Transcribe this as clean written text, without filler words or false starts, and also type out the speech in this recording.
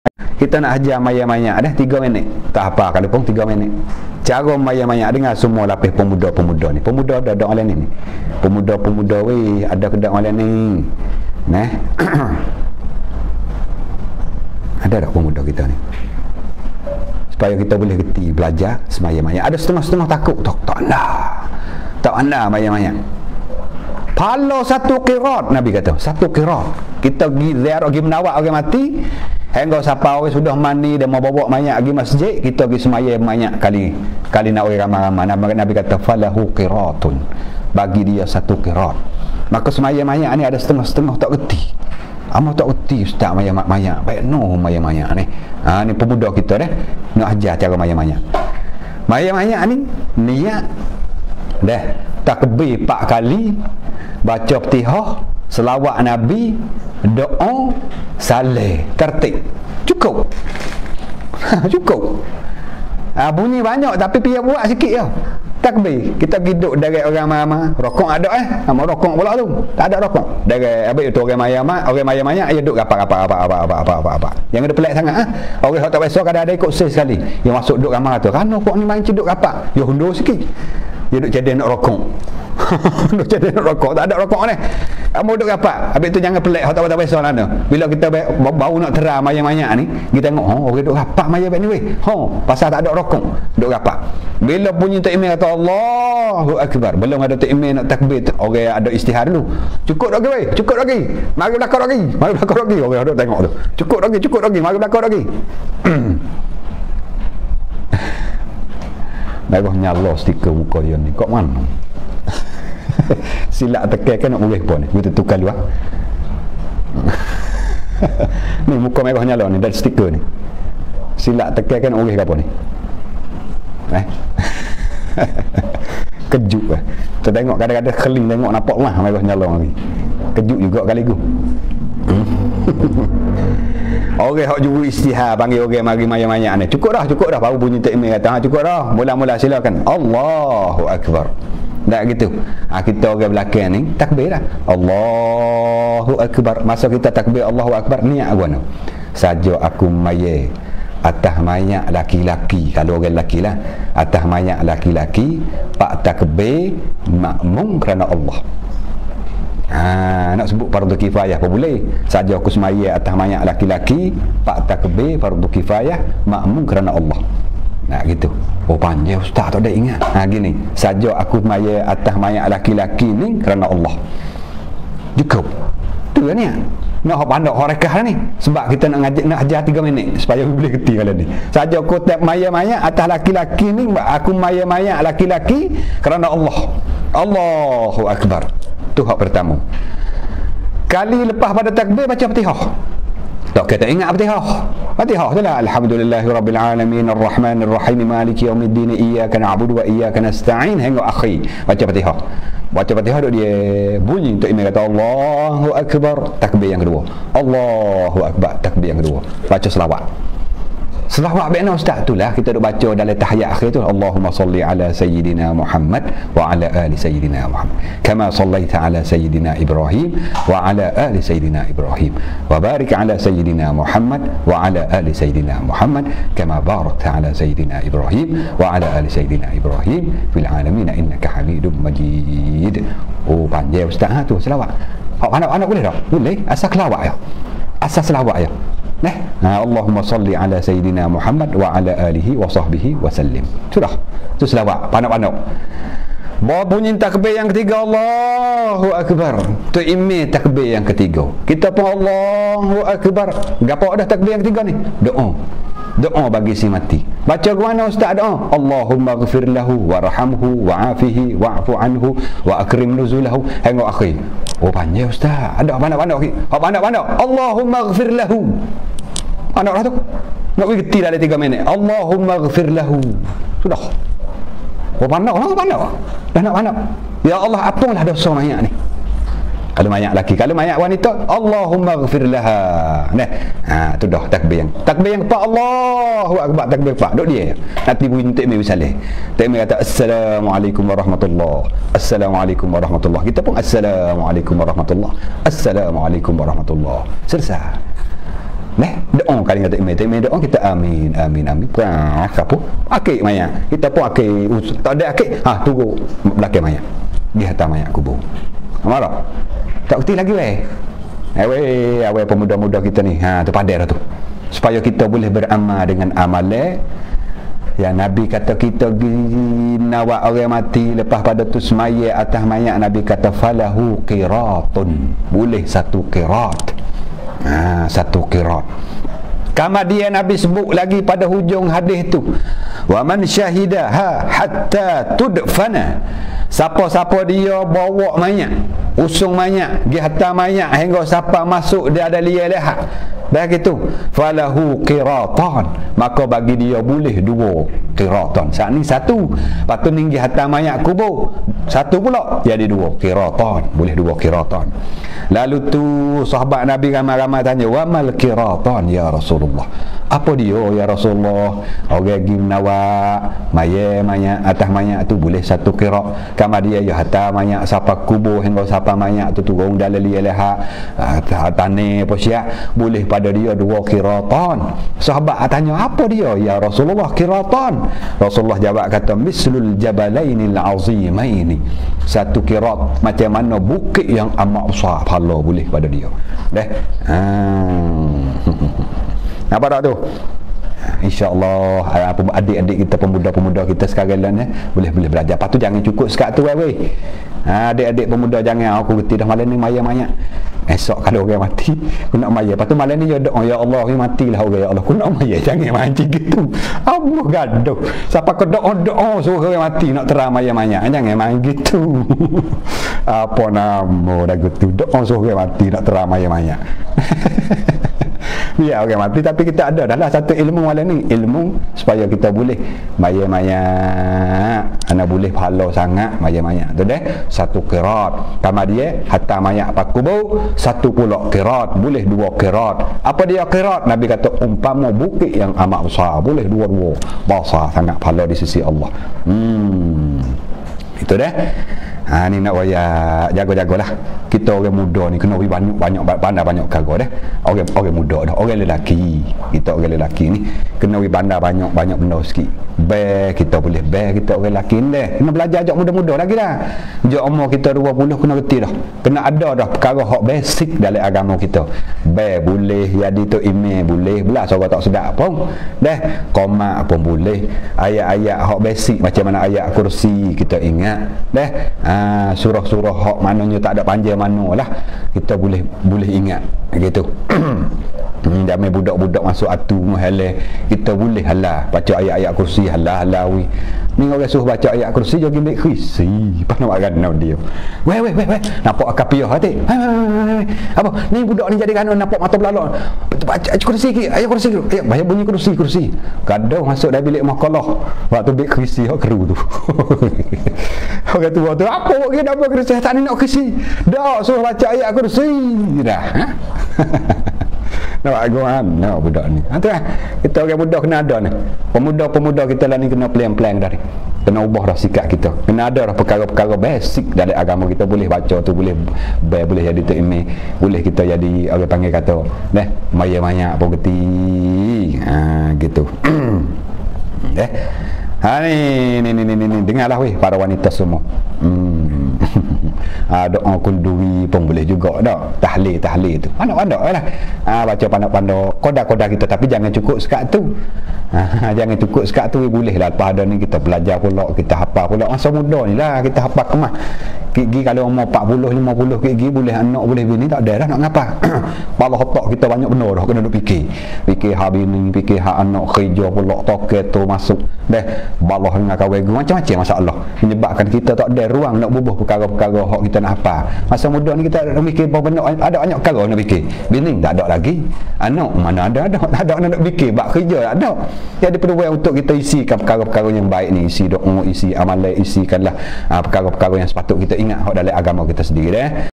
Kita nak ajar maya-maya dah 3 minit. Tak apa kalau pun 3 minit. Cara maya-maya dengan semua lapis pemuda-pemuda ni. Pemuda ada orang lain ni. Pemuda-pemuda weh ada kedak orang lain ni. Nah. Ada tak pemuda kita ni? Supaya kita boleh reti belajar semaya-maya. Ada setengah-setengah takut. Tak nak. Tak nak maya-maya. Pala satu qirat Nabi kata, satu qirat. Kita pergi ziarah, pergi menawak orang mati, hingga siapa orang sudah mandi dan mau bawa mayat pergi masjid, kita pergi semaya mayat kali nak orang ramai-ramai. Nabi kata falahu qiratun. Bagi dia satu qirat. Maka semaya mayat ni ada setengah-setengah tak reti. Amat tak reti ustaz mayat. Baik no mayat ni. Ni pemuda kita dah nak ajar cara mayat. Mayat ni niat dah takbir 4 kali, baca Fatihah, selawat Nabi, doa, saleh, tertib. Cukup. Cukup. Bunyi banyak tapi pihak buat sikit je. Takbir. Kita duduk dari orang mama, rokok ada nama rokok pula tu. Tak ada rokok. Dari habis tu orang maya-maya dia duduk apa. Yang ada pelik sangat Orang tak biasa kadang ada ikut sekali. Yang masuk duduk ramai tu. Kan rokok ni main duduk apa? Dia hundur sikit. Dia duduk jadi nak rokok. Duduk jadi nak rokok. Tak ada rokok ni. Kamu duduk apa? Habis tu jangan pelik. Tak biasa lah tu. Bila kita bau nak terang maya-maya ni, kita tengok, orang duduk apa maya ni weh? Pasal tak ada rokok. Duduk apa? Bila bunyi takbir kata Allahu Akbar, belum ada takbir nak takbir, orang ada istihar dulu. Cukup lagi weh, cukup lagi. Mari belakang lagi. Orang duduk tengok tu. Cukup lagi. Mari belakang lagi. Mereka nyala stiker muka dia ni. Kok mana? Silap tekan kan nak boleh pun ni. Kita tukar luar. Ni muka mereka nyala ni dari stiker ni. Silap tekan kan nak boleh ke apa ni? Kejut Kita tengok kadang-kadang keling tengok nampak mah mereka nyala lagi. Kejut juga kali tu. Orang hak juru istihar panggil orang mari maya-maya ni. Cukup dah baru bunyi takbir kata cukup dah. Mula-mula silakan. Allahu Akbar. Tak gitu. Kita orang belakang ni takbir dah. Allahu Akbar. Masa kita takbir Allahu Akbar niat apa? Saja aku maya atas mayat laki-laki, kalau orang lelaki lah, atas mayat laki-laki pak takbir makmum kerana Allah. Nak sebut fardu kifayah apa boleh? Saja aku semaya atas mayat laki-laki pak takbir fardu kifayah makmum kerana Allah. Gitu. Panjang ustaz tak ada ingat. Gini, saja aku semaya atas mayat laki-laki ni kerana Allah. Cukup. Tu kan ni. Nak pandang rekah ni sebab kita nak ajar 3 minit supaya boleh reti kalau ni. Saja aku tak maya-maya atas laki-laki ni, aku maya-maya laki-laki kerana Allah. Allahu Akbar. Tu hak pertama. Kali lepas pada takbir baca Fatihah. Tak kita ingat Fatihah. Fatihah tu lah. Alhamdulillahirabbil alamin arrahmanir rahim maliki yaumiddin iyyaka na'budu wa iyyaka nasta'in hingga akhir. Baca Fatihah. Baca Fatihah duk dia bunyi untuk imam kata Allahu Akbar, takbir yang kedua. Allahu Akbar, takbir yang kedua. Baca selawat. Selawat benar ustaz tu lah kita duk baca dalam tahiyat akhir tu Allahumma salli ala sayyidina Muhammad wa ala ali sayyidina Muhammad kama sallaita ala sayyidina Ibrahim wa ala ali sayyidina Ibrahim wa barik ala sayyidina Muhammad wa ala ali sayyidina Muhammad kama barakta ala sayyidina Ibrahim wa ala ali sayyidina Ibrahim fil alamin innaka Hamidum Majid. Panjang ustaz tu selawat. Anak-anak boleh tak? Boleh. Asal selawat ya. Asal selawat ya. Allahumma salli ala sayyidina Muhammad wa ala alihi wa sahbihi wa sallim. Sudah. Itu selawat. Panak-panak. Bawa bunyi takbir yang ketiga Allahu Akbar. Tu imam takbir yang ketiga. Kita pun Allahu Akbar. Gapo dah takbir yang ketiga ni? Doa. Doa bagi si mati. Baca ke mana ustaz doa? Allahumma ghfir lahu warhamhu wa'afihi wa'fu anhu wa akrim nuzulahu hingga akhir. Panjang ustaz. Ada pandai-pandai. Pandai-pandai. Allahumma ghfir lahu. Anak lah tu. Nak berhenti dalam 3 minit. Allahumma ghfir lahu. Sudah. Pandai. Dah nak pandai. Ya Allah, apalah dosa mayat ni. Kalau mayat lelaki, kalau mayat wanita, Allahumma ghfir laha. Tu dah takbir yang empat. Allahu Akbar, takbir empat. Duk dia. Nanti bunyi takbir misalnya. Takbir kata Assalamualaikum warahmatullahi. Assalamualaikum warahmatullahi. Kita pun Assalamualaikum warahmatullahi. Assalamualaikum warahmatullahi. Selesai. doa kali kata imam doa kita amin amin amin apa akik mayat kita pun akik tak ada akik tunggu belakang mayat di atas mayat kubur marah tak kerti lagi weh pemuda-muda kita ni terpadai dah tu supaya kita boleh beramal dengan amalan yang Nabi kata kita nawak orang mati lepas pada tu semaya atas mayat Nabi kata falahu qiratun boleh satu qirat satu qirat. Kemudian Nabi sebut lagi pada hujung hadis tu wa man syahidaha hatta tudfana siapa-siapa dia bawa mayat usung mayat pergi hantar mayat hingga siapa masuk dia ada lihat dah gitu falahu qiratan maka bagi dia boleh 2 qiratan saat ni 1 lepas tu tinggi hantar mayat kubur 1 pula jadi 2 qiratan boleh 2 qiratan. Lalu tu sahabat Nabi ramai-ramai tanya wa mal qiratan ya Rasulullah apa dia ya Rasulullah orang pergi menawak mayat atas mayat tu boleh 1 qirat kemudian dia hantar mayat siapa kubur hingga siapa mayat tu turun dalam lihat tanah apa siap boleh pada dia 2 qiratan. Sahabat tanya apa dia ya Rasulullah qiratan? Rasulullah jawab kata mislul jabalainil azimaini 1 qirat macam mana bukit yang amat besar pahala boleh pada dia dah nampak tak tu InsyaAllah adik-adik kita pemuda-pemuda kita sekarang ni boleh belajar. Lepas tu jangan cukup sekat tu adik-adik pemuda jangan aku reti dah malam ni maya-maya esok kalau orang mati aku nak maya lepas tu malam ni ya doa ya Allah matilah orang ya Allah aku nak maya jangan mancing gitu Allah gaduh siapa ke doa suruh orang mati nak terang maya-maya jangan main gitu apa nama dah gitu doa suruh orang mati nak terang maya-maya biar orang mati tapi kita ada dah lah satu ilmu malam ni ilmu supaya kita boleh maya-maya anak boleh pahala sangat maya-maya tu dah 1 qirat kemudian hatta mayat pak kubur 1 pula qirat boleh 2 qirat apa dia qirat Nabi kata umpama bukit yang amat besar boleh 2 besar sangat pahala di sisi Allah itu dah ni nak waya jaga-jagalah kita orang muda ni kena banyak banyak cargo dah orang muda dah orang lelaki kita orang lelaki ni kena bandar banyak benda sikit kita boleh kita orang lelaki ni dah kena belajar ajak muda-muda lagi dah ajak umur kita 20 kena reti dah kena ada dah perkara hak basic dalam agama kita boleh jadi tu email boleh belah orang tak sedap pun dah qomat pun boleh ayat-ayat hak basic macam mana ayat kursi kita ingat dah surah-surah hak maknanya tak ada panjang mana lah kita boleh ingat gitu damai budak-budak masuk atu halal kita boleh halal baca ayat-ayat kursi halal-halawi ni orang suruh baca ayat kursi jogi ambil kursi pas nak ganau dia weh nampak akapiah hati apa ni budak ni jadi ganau nampak mata belalak baca kursi ki ayat kursi ayat banyak bunyi kursi kadang masuk dalam bilik makalah waktu ambil kursi hak keru tu orang tua tu apa dia dah kursi tak ni nak kursi dak suruh baca ayat kursi dah nak aguan nak budak ni tu kita orang muda kena ada ni pemuda-pemuda kita lah ni kena plan-plan dari kena ubah dah sikap kita kena ada dah perkara-perkara basic dalam agama kita boleh baca tu boleh jadi tu ini boleh kita jadi orang panggil kata maya-maya apa geti gitu ni dengarlah weh para wanita semua doa kunduri pun boleh juga dah tahlil tu pandai-pandai lah baca pandai-pandai koda-koda kita tapi jangan cukup sekat tu jangan cukup sekat tu boleh lah lepas ada ni kita belajar pula kita hafal pula masa muda ni lah kita hafal kemas gigi kalau umur 40-50 gigi boleh anak boleh bini tak ada dah nak ngapa malah otak kita banyak benar dah kena duk fikir hak bini fikir hak anak kerja pula toket tu masuk dah balah dengan kawan macam-macam masalah menyebabkan kita tak ada ruang nak bubuh perkara-perkara hak kita nak apa masa muda ni kita ada fikir apa benda ada banyak perkara nak fikir bini tak ada lagi anak mana ada tak ada nak fikir bab kerja tak ada jadi peluang untuk kita isikan perkara-perkara yang baik ni isi doa isi amalan isikanlah perkara-perkara yang sepatut kita ingat hak dalam agama kita sendiri